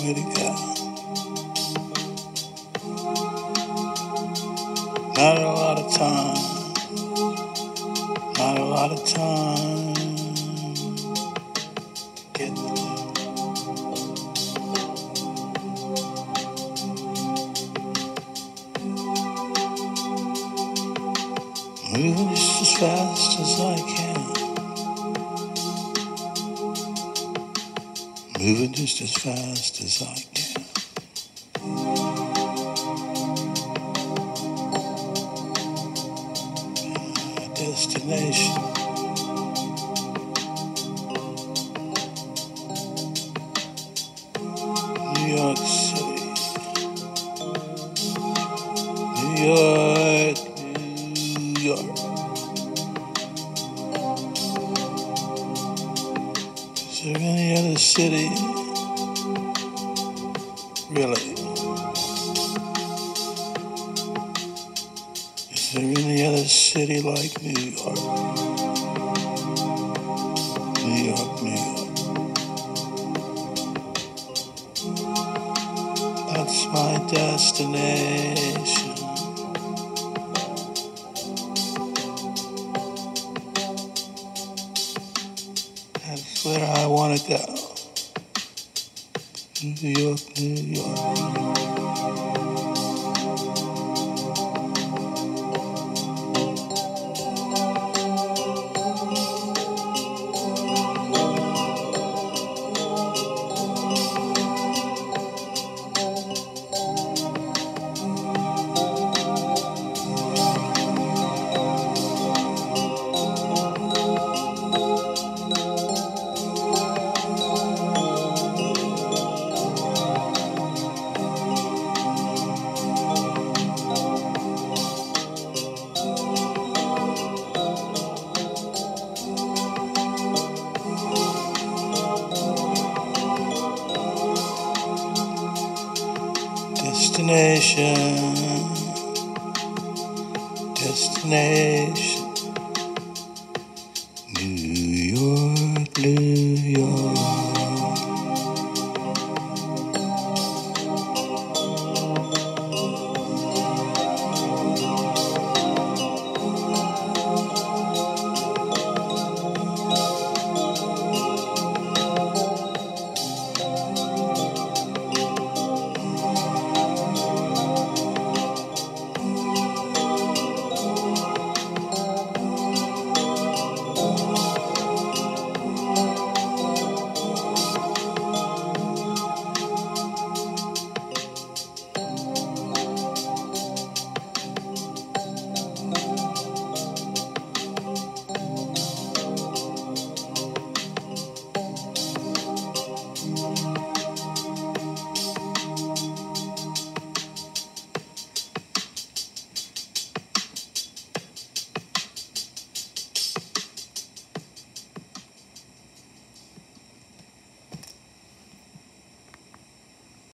way to go. Not a lot of time. Not a lot of time. Get there. Moving just as fast as I can. Moving just as fast as I can. Destination. New York City. New York, New York. Is there any other city? Really? Is there any other city like New York? New York, New York. That's my destination. That's where I want to go. New York, New York. Destination, New York, New York.